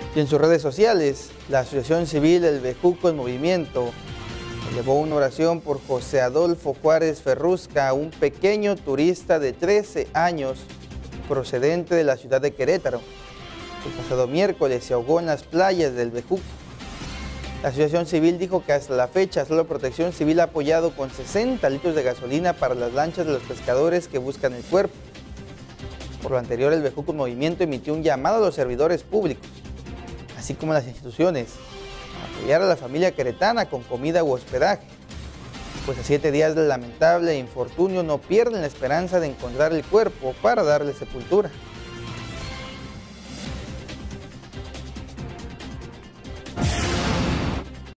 Y en sus redes sociales, la Asociación Civil El Bejuco en Movimiento elevó una oración por José Adolfo Juárez Ferrusca, un pequeño turista de 13 años procedente de la ciudad de Querétaro. El pasado miércoles se ahogó en las playas del Bejuco. La Asociación Civil dijo que hasta la fecha solo Protección Civil ha apoyado con 60 litros de gasolina para las lanchas de los pescadores que buscan el cuerpo. Por lo anterior, el Bejuco en Movimiento emitió un llamado a los servidores públicos, así como a las instituciones, a apoyar a la familia queretana con comida u hospedaje, pues a 7 días del lamentable infortunio no pierden la esperanza de encontrar el cuerpo para darle sepultura.